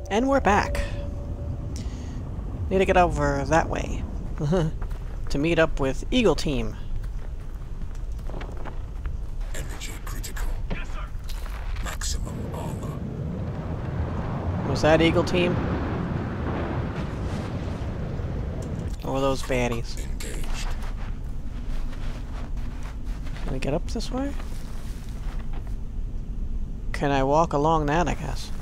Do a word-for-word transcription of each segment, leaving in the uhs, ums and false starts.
And we're back. Need to get over that way to meet up with Eagle Team. Energy critical. Yes, sir. Maximum armor. Was that Eagle Team? Or were those baddies? Engaged. Can we get up this way? Can I walk along that, I guess?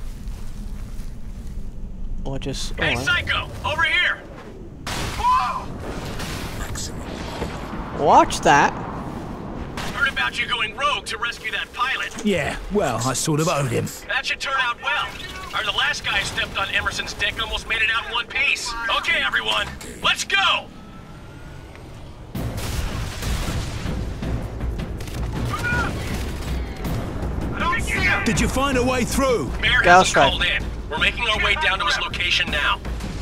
Or just... Hey, oh, Psycho! Over here! Whoa! Maximum armor. watch that! Heard about you going rogue to rescue that pilot. Yeah, well, I sort of owed him. That should turn out well. Or the last guy who stepped on Emerson's deck almost made it out in one piece. Okay, everyone, let's go! I don't see him! Did you find a way through? Mayor Gauss hasn't strike. called in. We're making our way down to his location now.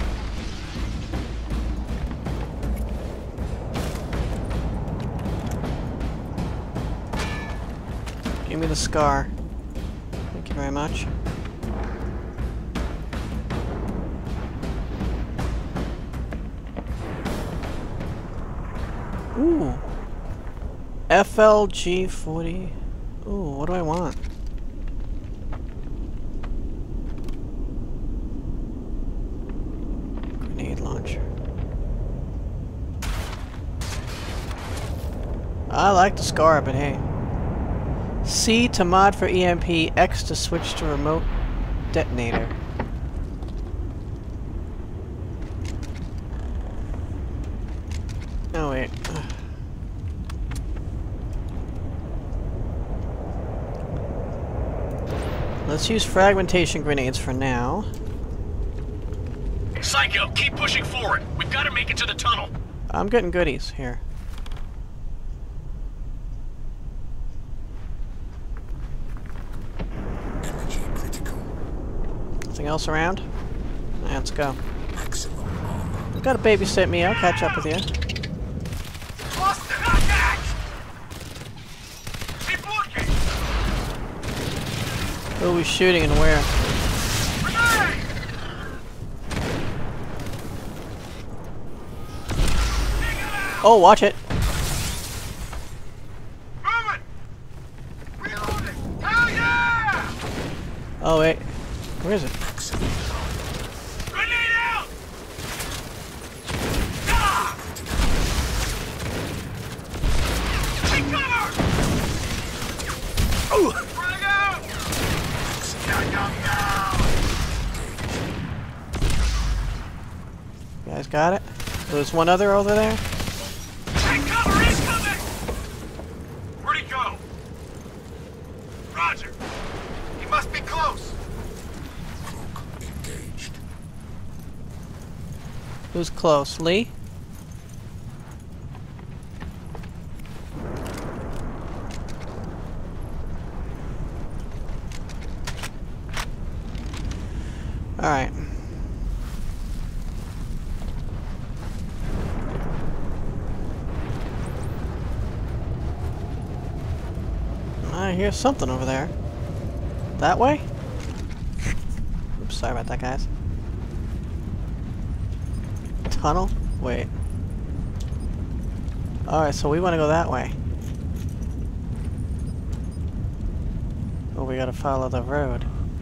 Give me the scar. Thank you very much. Ooh. F L G forty. Ooh, what do I want? Grenade launcher. I like the scar, but hey. C to mod for E M P, X to switch to remote detonator. Oh wait. Let's use fragmentation grenades for now. Psycho, keep pushing forward. We've got to make it to the tunnel. I'm getting goodies here. Energy critical. Nothing else around? Let's go. Maximum armor. You gotta babysit me, I'll catch up with you. Lost the contact! Keep looking! Who are we shooting and where? Grenade! Oh, watch it! Moving! Reloading! Hell yeah! Oh wait, where is it? Maximum Grenade out! Ah! Take cover! Oh! Frag out! Go, go, You guys got it? There's one other over there? go! Take cover! Incoming! Where'd he go? Roger. He must be close. cloak engaged. Who's close? Lee? Alright. I hear something over there. That way? Oops, sorry about that, guys. Tunnel? Wait. Alright, so we want to go that way. Oh, we gotta follow the road.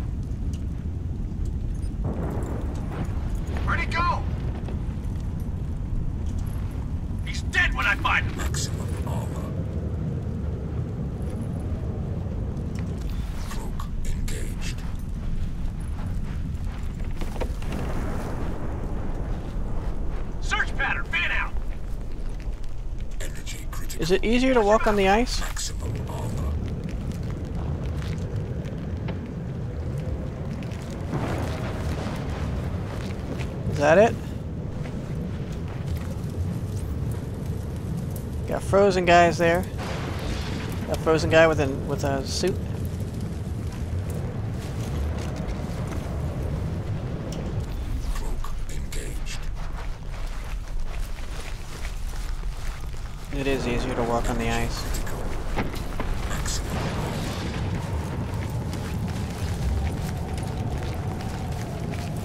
Where'd he go? He's dead when I find him. Maximum armor. Cloak engaged. Search pattern, fan out. Energy critical. Is it easier to walk on the ice? Maximum armor. Is that it? Got frozen guys there. Got frozen guy with a with a suit. Cloak engaged. It is easier to walk on the ice. Critical. Maximum armor.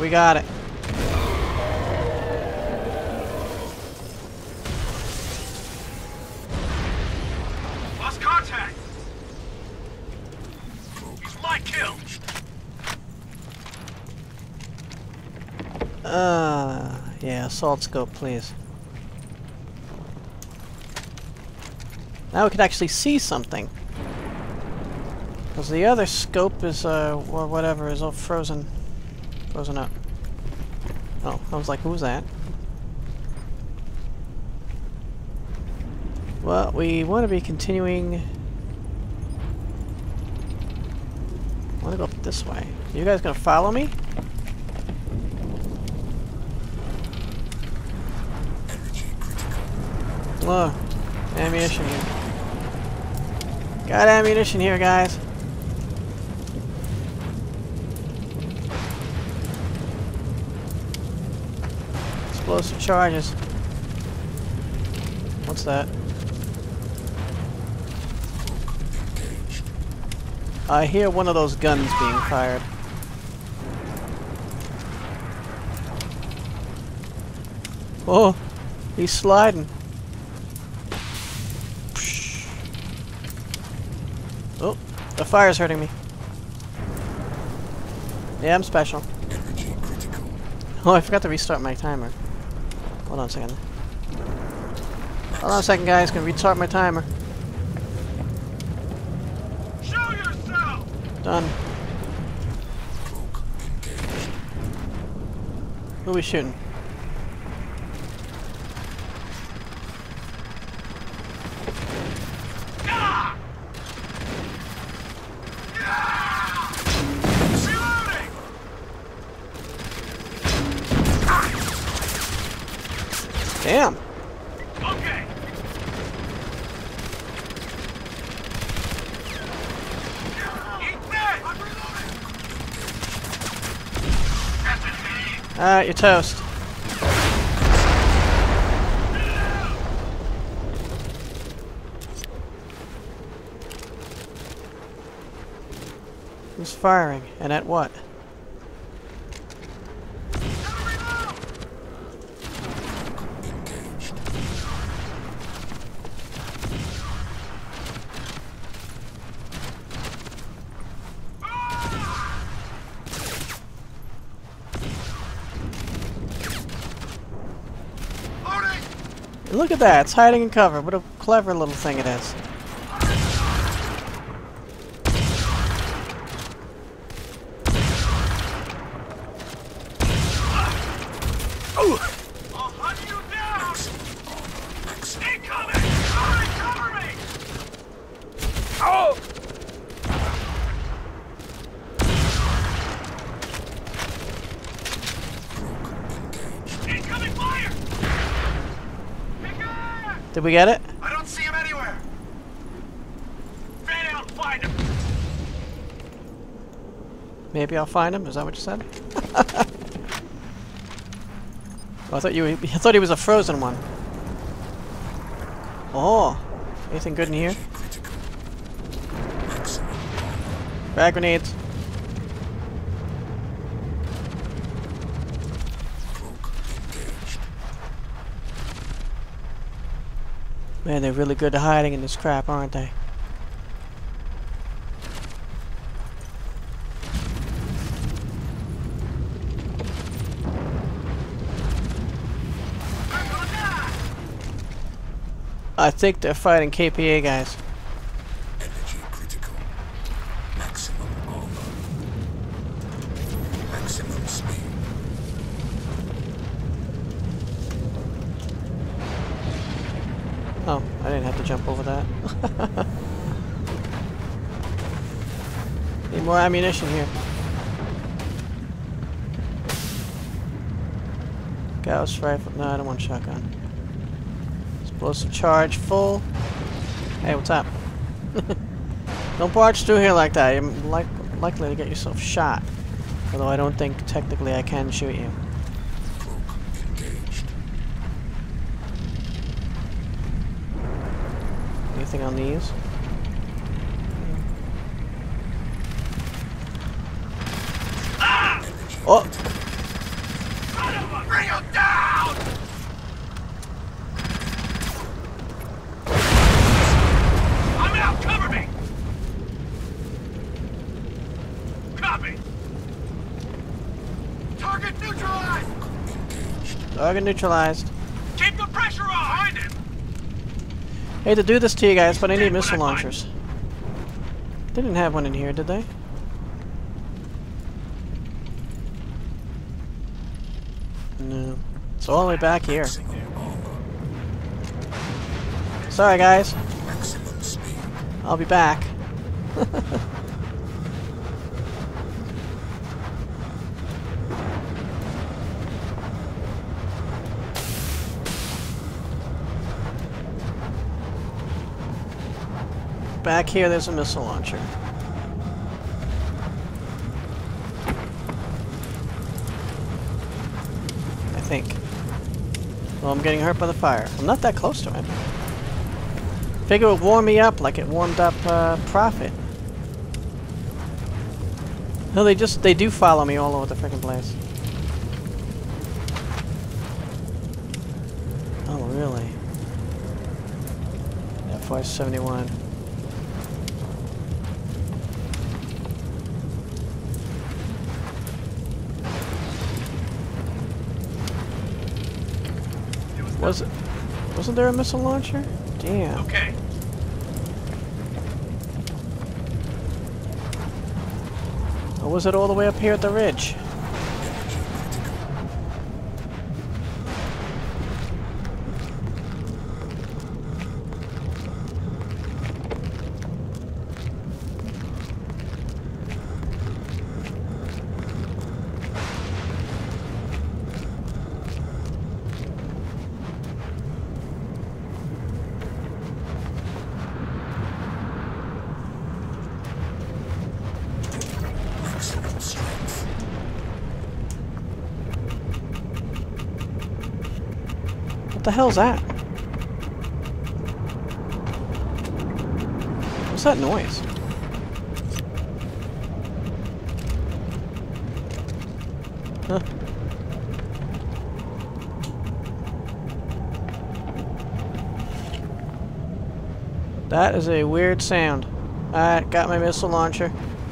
We got it. Lost contact. He's my kill. Uh, yeah, assault scope, please. Now we can actually see something. Because the other scope is, uh, or whatever, is all frozen. Frozen up. Oh, I was like, who's that? Well, we want to be continuing... I want to go this way. You guys gonna follow me? Whoa, ammunition here. Got ammunition here, guys. Explosive charges. What's that? I hear one of those guns being fired. Oh, he's sliding. Oh, the fire's hurting me. Yeah, I'm special. Oh, I forgot to restart my timer. Hold on a second. Hold on a second, guys. Gonna restart my timer. Show yourself. Done. Who are we shooting? Ah! Ah! Reloading. Damn. Okay. Eat that. I'm reloading. That's it. Alright, you're toast. Who's firing? And at what? Look at that, it's hiding in cover. What a clever little thing it is. I'll hunt you down! Incoming! Somebody cover me! Oh! Incoming fire! Pick up! Did we get it? I don't see him anywhere! Fan out and find him! Maybe I'll find him. Is that what you said? Oh, I thought you. I thought he was a frozen one. Oh, anything good in here? Frag grenades. Man, they're really good at hiding in this crap, aren't they? I think they're fighting K P A guys. Energy critical. Maximum armor. Maximum speed. Oh, I didn't have to jump over that. Need more ammunition here. Gauss rifle. No, I don't want shotgun. Explosive charge full. Hey, what's up? Don't barge through here like that. You're like, likely to get yourself shot. Although I don't think technically I can shoot you. Engaged. Anything on these? Oh! Target neutralized. Keep the pressure on! Behind him! Hate to do this to you guys, but I need missile launchers. They didn't have one in here, did they? No. It's all the way back here. Sorry, guys. I'll be back. Back here, there's a missile launcher. I think. Well, I'm getting hurt by the fire. I'm not that close to it. Figure it would warm me up like it warmed up uh, Prophet. No, they just, they do follow me all over the freaking place. Oh, really? F Y seventy-one. Was it? Wasn't there a missile launcher? Damn. Okay. Or was it all the way up here at the ridge? What the hell's that? What's that noise? Huh. That is a weird sound. Alright, got my missile launcher.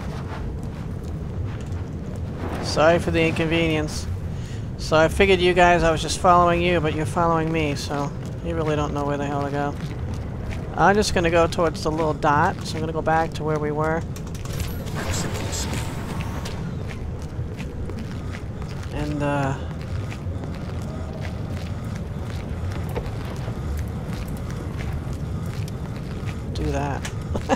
Sorry for the inconvenience. So I figured you guys, I was just following you, but you're following me, so you really don't know where the hell to go. I'm just going to go towards the little dot, so I'm going to go back to where we were. And, uh... do that.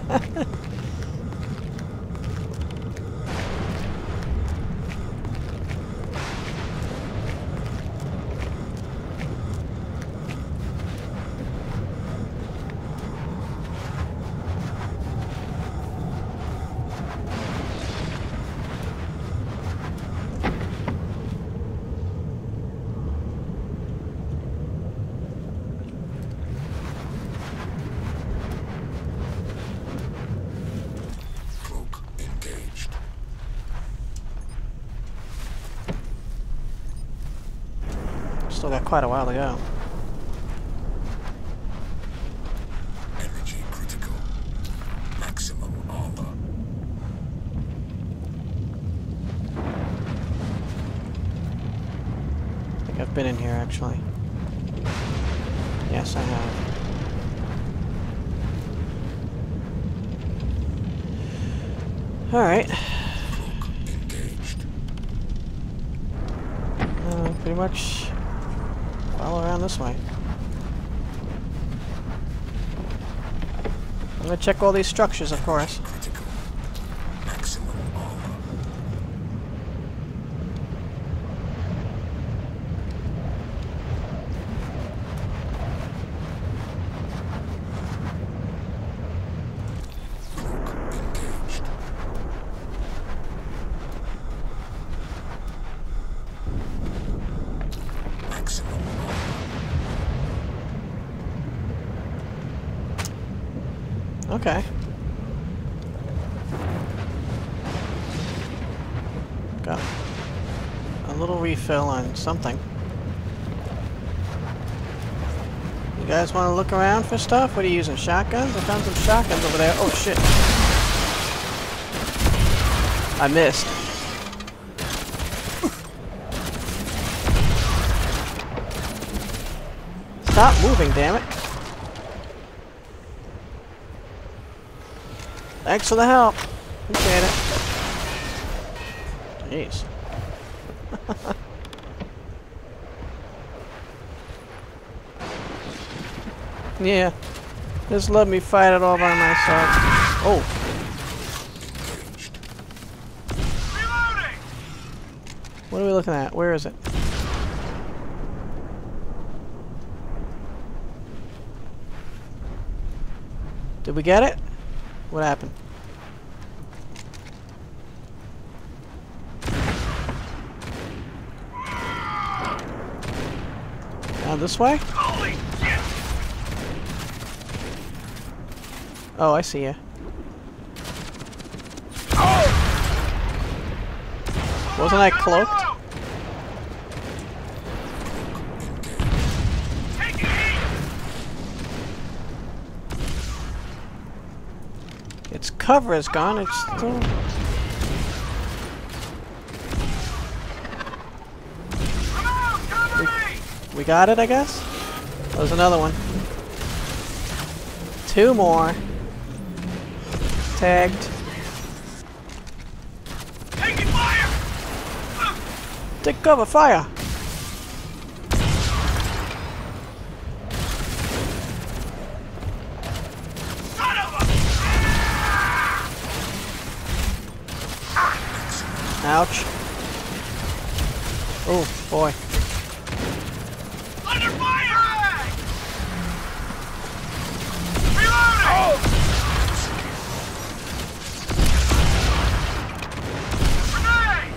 Still got quite a while to go. Energy critical. Maximum armor. I think I've been in here actually. Yes, I have. Alright. Uh, pretty much all around this way. I'm gonna check all these structures, of course. Critical. Maximum armor. Cloak engaged. Maximum armor. Okay. Got a little refill on something. You guys want to look around for stuff? What are you using? Shotguns? I found some shotguns over there. Oh shit. I missed. Stop moving, damn it. Thanks for the help. Appreciate it. Jeez. Yeah. Just let me fight it all by myself. Oh. Reloading! What are we looking at? Where is it? Did we get it? What happened? Down this way? Holy shit! Oh, I see ya. Wasn't I cloaked? Take it easy! Its cover is gone. It's still. Come on, cover me! We got it, I guess? There's another one. Two more. Tagged. Taking fire! Take cover, fire! Son of a... Ouch. Oh, boy. Under fire! Reloading! Grenade!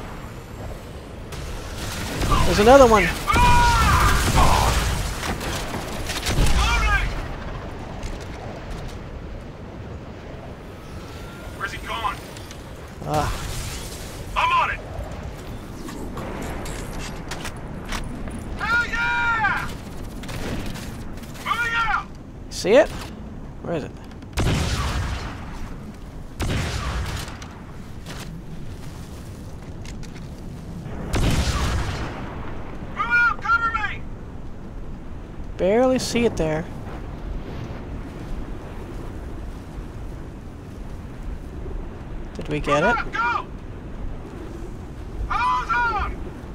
There's another one. Loading! Where's he gone? Ah, I'm on it! Hell yeah! Moving out! see it? Where is it? Moving out! Cover me! Barely see it there. Did we get it? Move out, go! Hose on!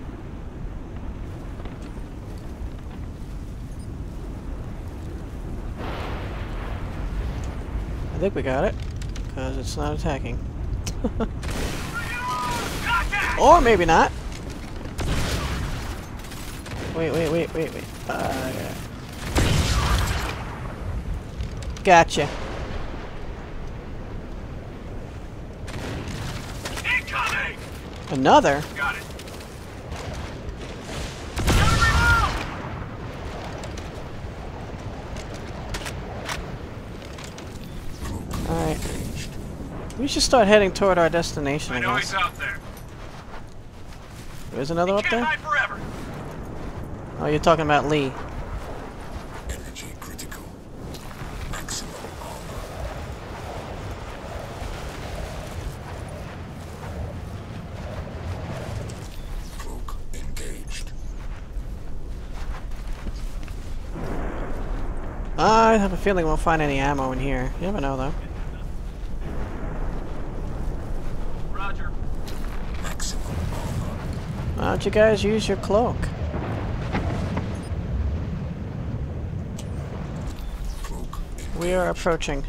I think we got it. Because it's not attacking. Contact! Or maybe not. Wait, wait, wait, wait, wait. Uh, yeah. Gotcha. Incoming! Another? Got it. Gotta reload! Alright. We should start heading toward our destination, I I know guess. he's out there. There's another up Can't there? hide forever. Oh, you're talking about Lee. Energy critical. Maximum armor. Cloak engaged. I have a feeling we'll find any ammo in here. You never know, though. Roger. Maximum armor. Why don't you guys use your cloak? Cloak engaged. We are approaching.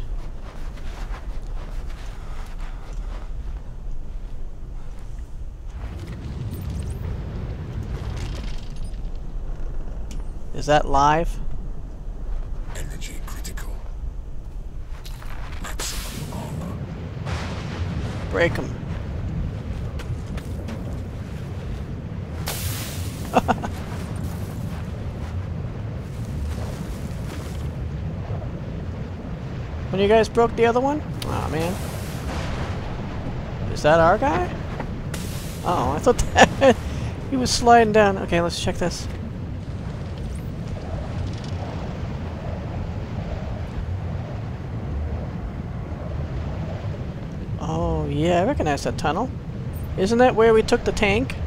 Is that live? Energy critical. Maximum armor. Break them. When you guys broke the other one? Aw, man. Is that our guy? Oh, I thought that he was sliding down. Okay, let's check this. Oh, yeah, I recognize that tunnel. Isn't that where we took the tank?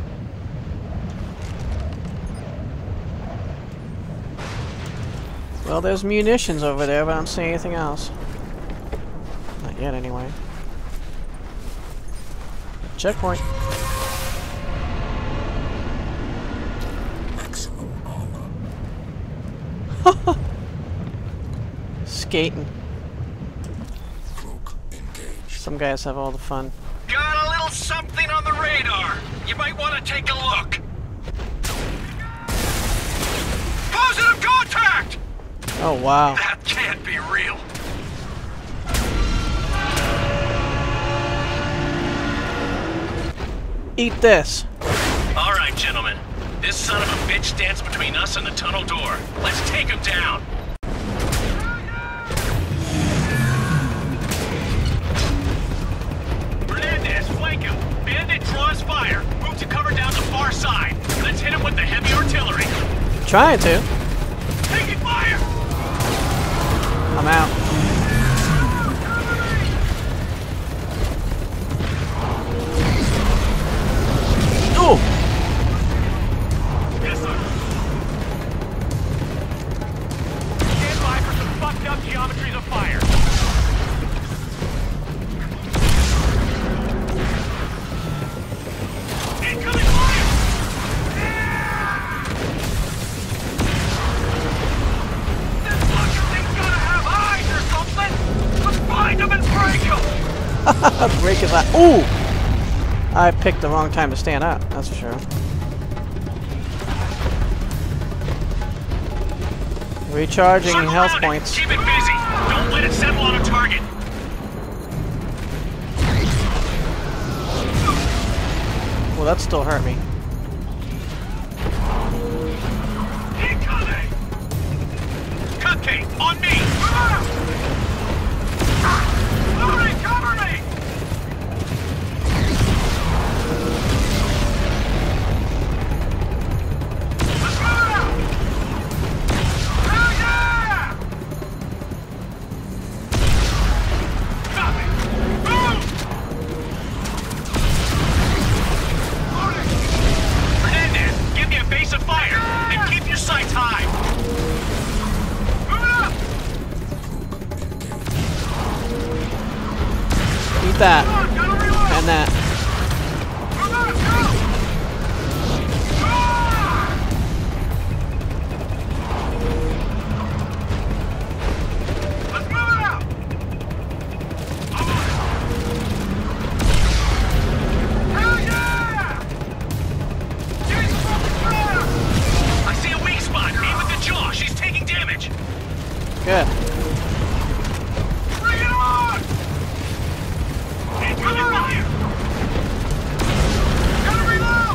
Well, there's munitions over there, but I don't see anything else. Not yet, anyway. Checkpoint. Maximum armor. Skating. Cloak engaged. Some guys have all the fun. Got a little something on the radar. You might want to take a look. Positive contact! Oh, wow. That can't be real. Eat this. All right, gentlemen. This son of a bitch stands between us and the tunnel door. Let's take him down. Hernandez, flank him. Bandit draws fire. Move to cover down the far side. Let's hit him with the heavy artillery. Trying to. Taking fire! I'm out. Ooh! Yes, sir. Stand by for some fucked up geometries of fire. Incoming fire! This fucking thing's gotta have eyes or something! Let's find them and break them! Break his eye. Ooh! I picked the wrong time to stand up, that's for sure. Recharging Circle health around it. points. Keep it busy. Don't let it settle on a target. Well, that still hurt me. Incoming! Cupcake, on me! Loading, cover me! Let's move it out! Hell yeah! Copy! Move! Loading! Hernandez, give me a base of fire and keep your sights high! Move it up! Eat that. Come on, gotta reload! And that. Move out, go! Ah! Let's move it out! I'm on it! Hell yeah! Jesus fucking fire! I see a weak spot. Aim with the jaw. She's taking damage. Good. Bring it on! Incoming fire! Gotta reload!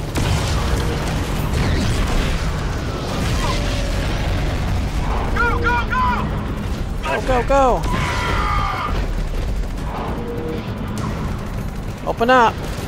Go, go, go! Go, go, go. Open up.